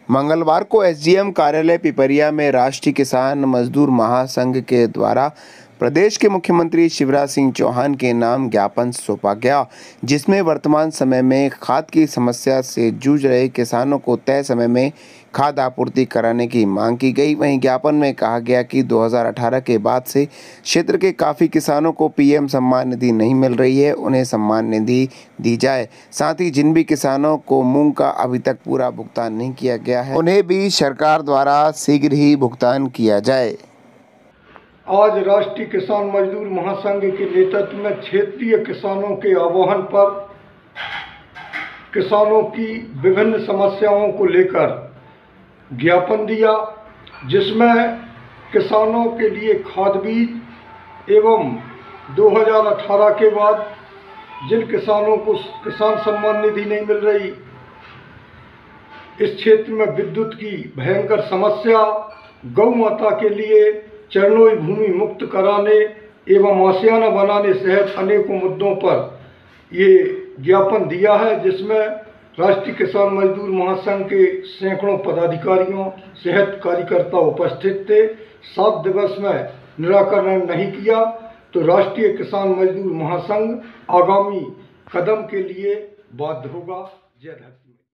मंगलवार को एसडीएम कार्यालय पिपरिया में राष्ट्रीय किसान मजदूर महासंघ के द्वारा प्रदेश के मुख्यमंत्री शिवराज सिंह चौहान के नाम ज्ञापन सौंपा गया, जिसमें वर्तमान समय में खाद की समस्या से जूझ रहे किसानों को तय समय में खाद आपूर्ति कराने की मांग की गई। वहीं ज्ञापन में कहा गया कि 2018 के बाद से क्षेत्र के काफ़ी किसानों को पीएम सम्मान निधि नहीं मिल रही है, उन्हें सम्मान निधि दी जाए। साथ ही जिन भी किसानों को मूंग का अभी तक पूरा भुगतान नहीं किया गया है, उन्हें भी सरकार द्वारा शीघ्र ही भुगतान किया जाए। आज राष्ट्रीय किसान मजदूर महासंघ के नेतृत्व में क्षेत्रीय किसानों के आह्वान पर किसानों की विभिन्न समस्याओं को लेकर ज्ञापन दिया, जिसमें किसानों के लिए खाद बीज एवं 2018 के बाद जिन किसानों को किसान सम्मान निधि नहीं मिल रही, इस क्षेत्र में विद्युत की भयंकर समस्या, गौ माता के लिए चरणों भूमि मुक्त कराने एवं आशियाना बनाने सहित अनेकों मुद्दों पर ये ज्ञापन दिया है, जिसमें राष्ट्रीय किसान मजदूर महासंघ के सैकड़ों पदाधिकारियों सहित कार्यकर्ता उपस्थित थे। 7 दिवस में निराकरण नहीं किया तो राष्ट्रीय किसान मजदूर महासंघ आगामी कदम के लिए बाध्य होगा। जय हिंद।